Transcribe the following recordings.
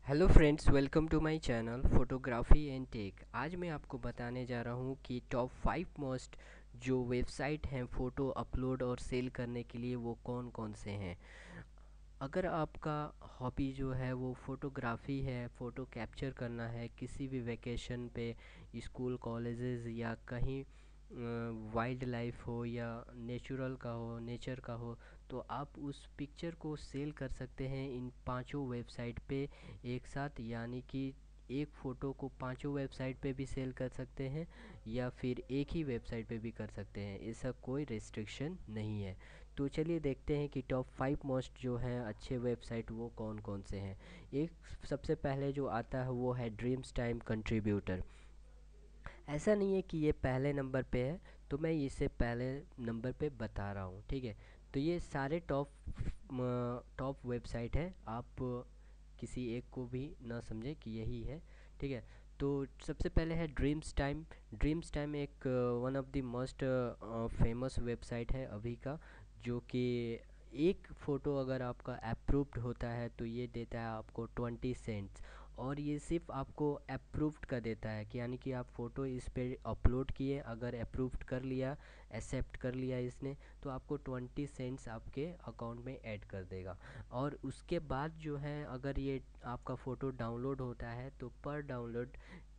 Hello friends, welcome to my channel photography and tech. आज मैं आपको बताने जा रहा हूँ कि टॉप 5 मोस्ट जो वेबसाइट हैं फ़ोटो अपलोड और सेल करने के लिए वो कौन कौन से हैं। अगर आपका हॉबी जो है वो फ़ोटोग्राफी है, फ़ोटो कैप्चर करना है किसी भी वेकेशन पे, स्कूल कॉलेजेस या कहीं वाइल्ड लाइफ हो या नेचुरल का हो, नेचर का हो, तो आप उस पिक्चर को सेल कर सकते हैं इन पांचों वेबसाइट पे एक साथ। यानी कि एक फ़ोटो को पांचों वेबसाइट पे भी सेल कर सकते हैं या फिर एक ही वेबसाइट पे भी कर सकते हैं, ऐसा कोई रिस्ट्रिक्शन नहीं है। तो चलिए देखते हैं कि टॉप 5 मोस्ट जो हैं अच्छे वेबसाइट वो कौन कौन से हैं। एक सबसे पहले जो आता है वो है ड्रीम्स टाइम कंट्रीब्यूटर। ऐसा नहीं है कि ये पहले नंबर पे है, तो मैं इसे पहले नंबर पे बता रहा हूँ, ठीक है। तो ये सारे टॉप वेबसाइट है, आप किसी एक को भी ना समझे कि यही है, ठीक है। तो सबसे पहले है ड्रीम्स टाइम। ड्रीम्स टाइम एक one of the most famous website है अभी का, जो कि एक फ़ोटो अगर आपका अप्रूव्ड होता है तो ये देता है आपको 20 सेंट्स। और ये सिर्फ आपको अप्रूव्ड का देता है कि यानी कि आप फ़ोटो इस पे अपलोड किए, अगर अप्रूव्ड कर लिया, एक्सेप्ट कर लिया इसने, तो आपको 20 सेंट्स आपके अकाउंट में ऐड कर देगा। और उसके बाद जो है अगर ये आपका फ़ोटो डाउनलोड होता है तो पर डाउनलोड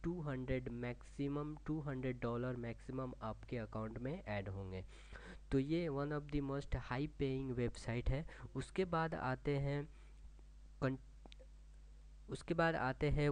200 मैक्सिमम आपके अकाउंट में ऐड होंगे। तो ये one of the most high paying website है। उसके बाद आते हैं कं- उसके बाद आते हैं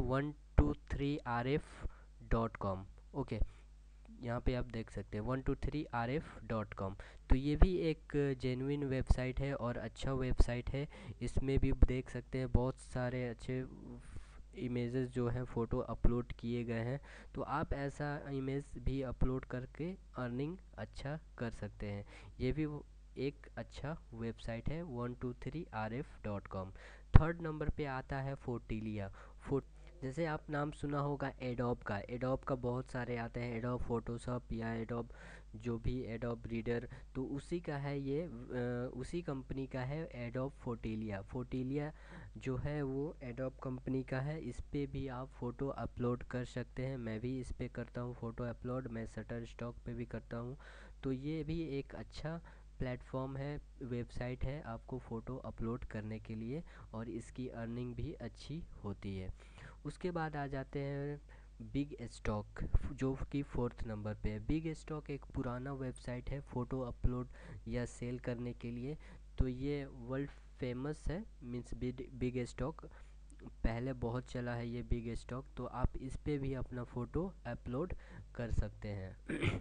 123rf.com। ओके, यहाँ पे आप देख सकते हैं 123rf.com। तो ये भी एक जेन्युइन वेबसाइट है और अच्छा वेबसाइट है। इसमें भी देख सकते हैं बहुत सारे अच्छे इमेजेस जो हैं फ़ोटो अपलोड किए गए हैं। तो आप ऐसा इमेज भी अपलोड करके अर्निंग अच्छा कर सकते हैं। ये भी एक अच्छा वेबसाइट है 123rf.com। थर्ड नंबर पे आता है फोटिलिया। जैसे आप नाम सुना होगा एडोब का। एडोब का बहुत सारे आते हैं, एडोब फोटोशॉप या एडोब जो भी एडोब रीडर, तो उसी का है ये, उसी कंपनी का है एडोब फोटिलिया। फोटिलिया जो है वो एडोब कंपनी का है। इस पे भी आप फ़ोटो अपलोड कर सकते हैं। मैं भी इस पे करता हूँ फ़ोटो अपलोड, मैं शटर स्टॉक पे भी करता हूँ। तो ये भी एक अच्छा प्लेटफॉर्म है, वेबसाइट है आपको फ़ोटो अपलोड करने के लिए, और इसकी अर्निंग भी अच्छी होती है। उसके बाद आ जाते हैं बिग स्टॉक, जो कि फोर्थ नंबर पे है। बिग स्टॉक एक पुराना वेबसाइट है फ़ोटो अपलोड या सेल करने के लिए। तो ये वर्ल्ड फेमस है, मीन्स बिग स्टॉक पहले बहुत चला है ये बिग स्टॉक। तो आप इस पे भी अपना फ़ोटो अपलोड कर सकते हैं।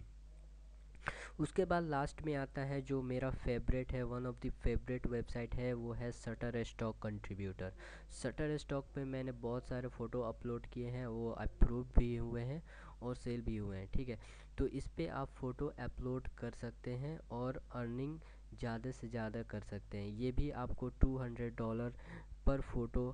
उसके बाद लास्ट में आता है जो मेरा फेवरेट है, one of the favourite website है, वो है shutter stock contributor. Shutter stock पे मैंने बहुत सारे फ़ोटो अपलोड किए हैं, वो अप्रूव भी हुए हैं और सेल भी हुए हैं, ठीक है। तो इस पे आप फ़ोटो अपलोड कर सकते हैं और अर्निंग ज़्यादा से ज़्यादा कर सकते हैं। ये भी आपको $200 पर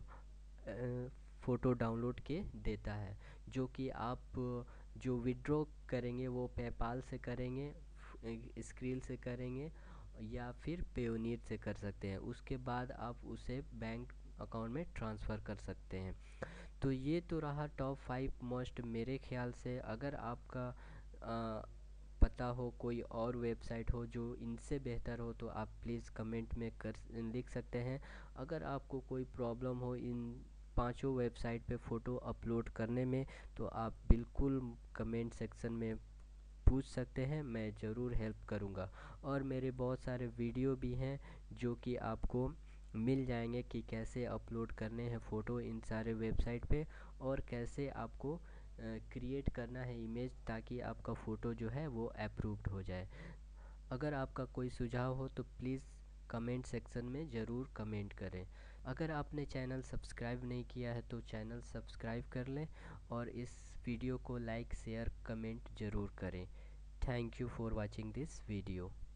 फ़ोटो डाउनलोड के देता है, जो कि आप जो विड्रॉ करेंगे वो पेपाल से करेंगे, स्क्रील से करेंगे या फिर पेयोनीर से कर सकते हैं। उसके बाद आप उसे बैंक अकाउंट में ट्रांसफ़र कर सकते हैं। तो ये तो रहा टॉप 5 मोस्ट। मेरे ख्याल से अगर आपका पता हो कोई और वेबसाइट हो जो इनसे बेहतर हो, तो आप प्लीज़ कमेंट में कर लिख सकते हैं। अगर आपको कोई प्रॉब्लम हो इन पांचों वेबसाइट पे फ़ोटो अपलोड करने में, तो आप बिल्कुल कमेंट सेक्शन में पूछ सकते हैं, मैं ज़रूर हेल्प करूँगा। और मेरे बहुत सारे वीडियो भी हैं जो कि आपको मिल जाएंगे कि कैसे अपलोड करने हैं फ़ोटो इन सारे वेबसाइट पे, और कैसे आपको क्रिएट करना है इमेज ताकि आपका फ़ोटो जो है वो अप्रूव्ड हो जाए। अगर आपका कोई सुझाव हो तो प्लीज़ कमेंट सेक्शन में ज़रूर कमेंट करें। अगर आपने चैनल सब्सक्राइब नहीं किया है तो चैनल सब्सक्राइब कर लें, और इस वीडियो को लाइक शेयर कमेंट ज़रूर करें। Thank you for watching this video.